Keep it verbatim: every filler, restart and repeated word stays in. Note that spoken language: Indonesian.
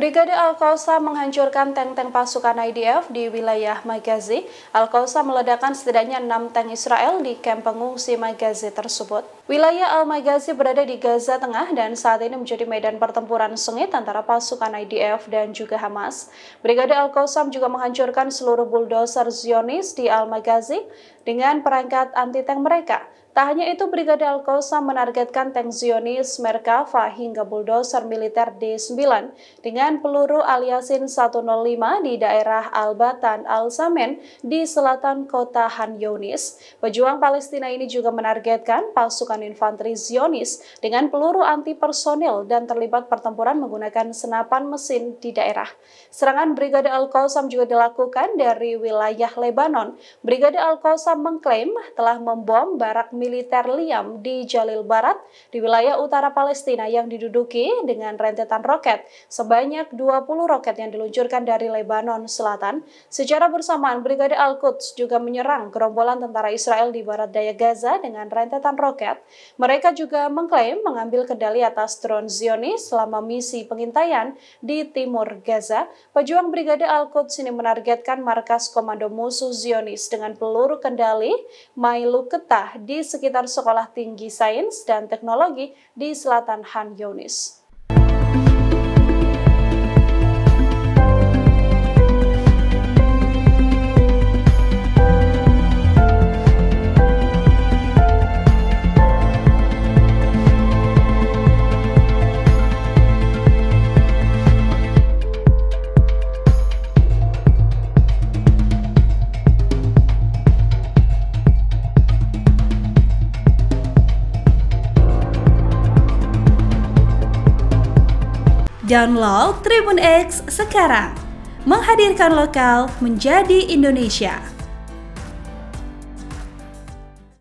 Brigade Al-Qassam menghancurkan tank-tank pasukan I D F di wilayah Maghazi. Al-Qassam meledakkan setidaknya enam tank Israel di kamp pengungsi Maghazi tersebut. Wilayah Al-Maghazi berada di Gaza Tengah dan saat ini menjadi medan pertempuran sengit antara pasukan I D F dan juga Hamas. Brigade Al-Qassam juga menghancurkan seluruh bulldozer Zionis di Al-Maghazi dengan perangkat anti-tank mereka. Tak hanya itu, Brigade Al-Qassam menargetkan tank Zionis Merkava hingga bulldozer militer D sembilan dengan peluru Al-Yasin seratus lima di daerah Al-Batan Al-Samen di selatan kota Han Younis. Pejuang Palestina ini juga menargetkan pasukan infanteri Zionis dengan peluru anti-personil dan terlibat pertempuran menggunakan senapan mesin di daerah. Serangan Brigade Al-Qassam juga dilakukan dari wilayah Lebanon. Brigade Al-Qassam mengklaim telah membom barak militer Liam di Jalil Barat di wilayah utara Palestina yang diduduki dengan rentetan roket. Sebanyak dua puluh roket yang diluncurkan dari Lebanon Selatan. Secara bersamaan, Brigade Al-Quds juga menyerang gerombolan tentara Israel di barat daya Gaza dengan rentetan roket. Mereka juga mengklaim mengambil kendali atas drone Zionis selama misi pengintaian di timur Gaza. Pejuang Brigade Al-Quds ini menargetkan markas komando musuh Zionis dengan peluru kendali Mailuketah di sekitar Sekolah Tinggi Sains dan Teknologi di selatan Han Younis. Download Tribun X sekarang, menghadirkan lokal menjadi Indonesia.